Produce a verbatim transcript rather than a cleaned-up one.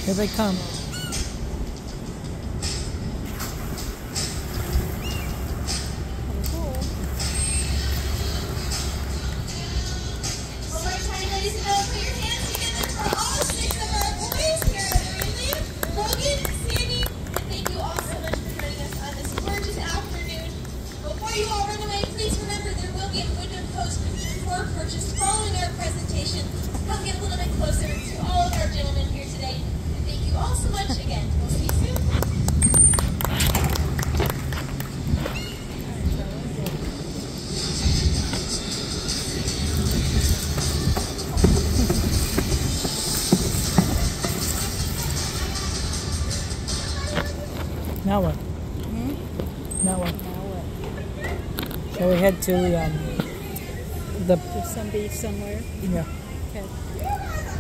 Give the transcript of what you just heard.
Here they come. You all run away, please remember there will be a window post for purchase following our presentation. Come get a little bit closer to all of our gentlemen here today. And thank you all so much again. We'll see you soon. Now what? Hmm? Now what? Now what? Shall we head to the um the There's somebody somewhere. yeah. Okay.